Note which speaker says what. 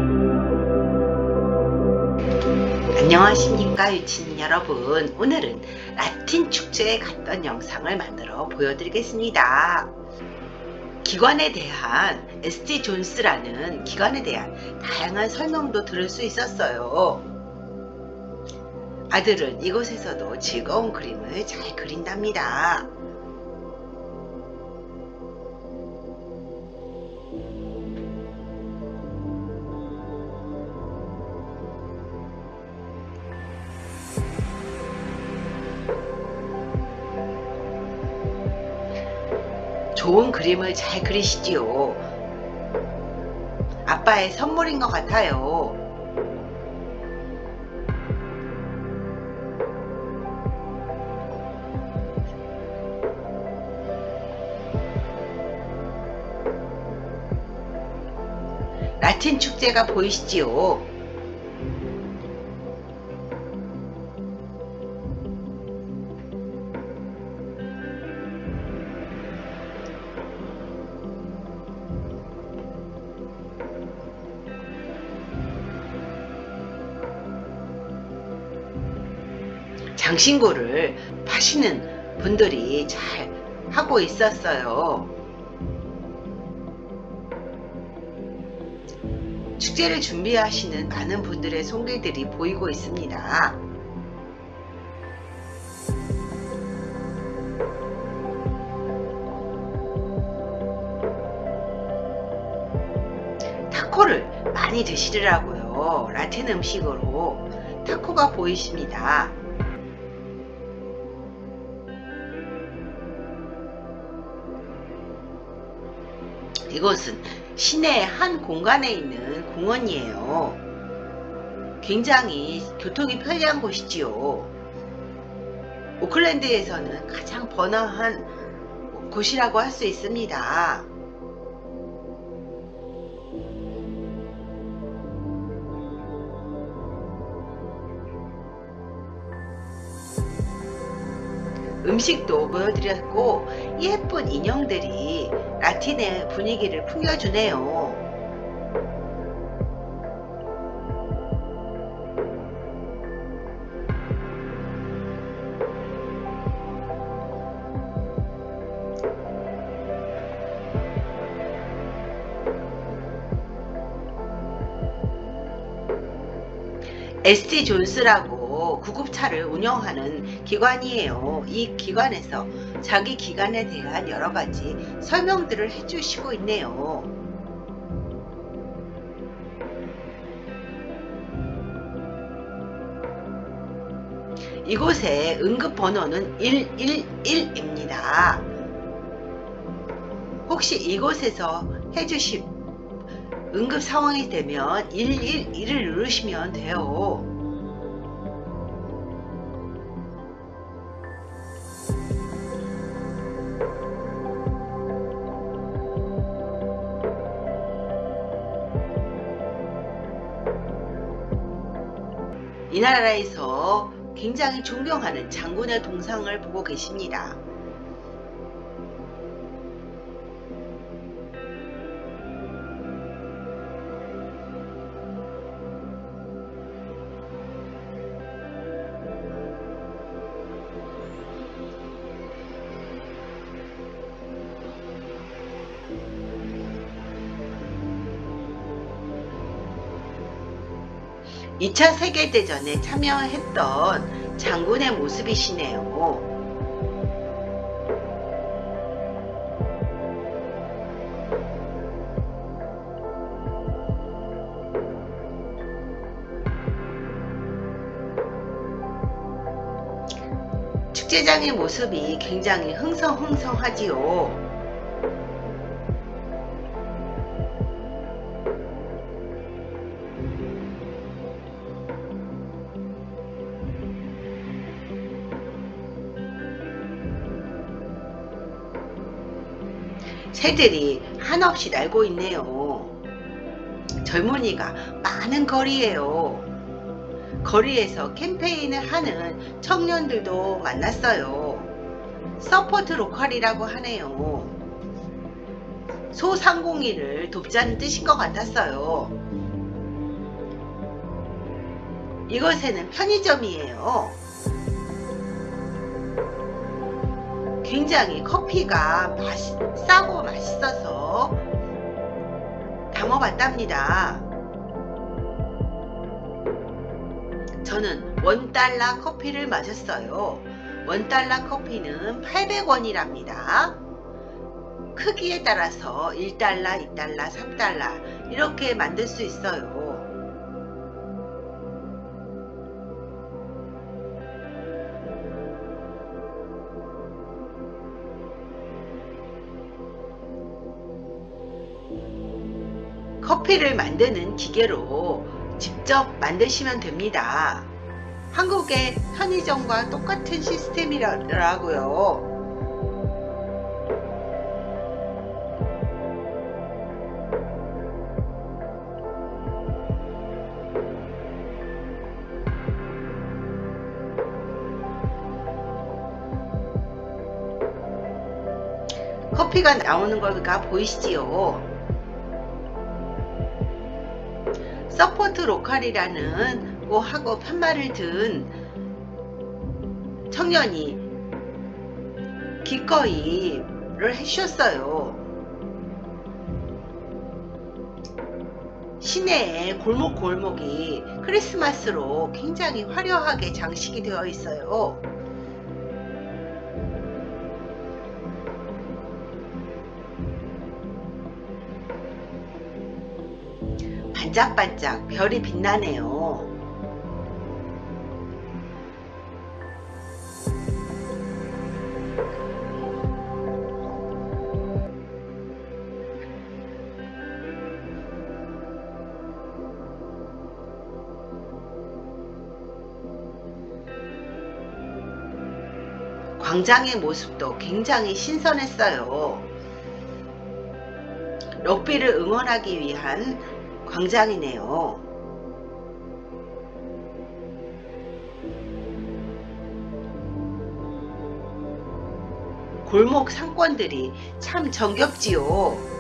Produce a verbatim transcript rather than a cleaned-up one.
Speaker 1: 안녕하십니까 유치님 여러분. 오늘은 라틴 축제에 갔던 영상을 만들어 보여드리겠습니다. 기관에 대한 에스티 존스라는 기관에 대한 다양한 설명도 들을 수 있었어요. 아들은 이곳에서도 즐거운 그림을 잘 그린답니다. 좋은 그림을 잘 그리시지요. 아빠의 선물인 것 같아요. 라틴 축제가 보이시지요? 장신구를 파시는 분들이 잘 하고 있었어요. 축제를 준비하시는 많은 분들의 손길들이 보이고 있습니다. 타코를 많이 드시더라고요. 라틴 음식으로 타코가 보이십니다. 이곳은 시내의 한 공간에 있는 공원이에요. 굉장히 교통이 편리한 곳이지요. 오클랜드에서는 가장 번화한 곳이라고 할 수 있습니다. 음식도 보여드렸고 예쁜 인형들이 라틴의 분위기를 풍겨주네요. 에스티 존스라고 구급차를 운영하는 기관이에요. 이 기관에서 자기 기관에 대한 여러가지 설명들을 해주시고 있네요. 이곳의 응급번호는 일일일입니다. 혹시 이곳에서 해주실 응급 상황이 되면 일일일을 누르시면 돼요. 이 나라에서 굉장히 존경하는 장군의 동상을 보고 계십니다. 이 차 세계대전에 참여했던 장군의 모습이시네요. 축제장의 모습이 굉장히 흥성흥성하지요. 새들이 한없이 날고 있네요. 젊은이가 많은 거리예요. 거리에서 캠페인을 하는 청년들도 만났어요. 서포트 로컬이라고 하네요. 소상공인을 돕자는 뜻인 것 같았어요. 이곳에는 편의점이에요. 굉장히 커피가 맛이, 싸고 맛있어서 담아봤답니다. 저는 원달러 커피를 마셨어요. 원달러 커피는 팔백 원이랍니다. 크기에 따라서 일 달러, 이 달러, 삼 달러 이렇게 만들 수 있어요. 커피를 만드는 기계로 직접 만드시면 됩니다. 한국의 편의점과 똑같은 시스템이라고요. 커피가 나오는 거가 보이시지요? 서포트 로컬이라는 거 하고 편말을 든 청년이 기꺼이를 해주셨어요. 시내의 골목골목이 크리스마스로 굉장히 화려하게 장식이 되어 있어요. 반짝반짝 별이 빛나네요. 광장의 모습도 굉장히 신선했어요. 럭비를 응원하기 위한 광장이네요. 골목 상권들이 참 정겹지요.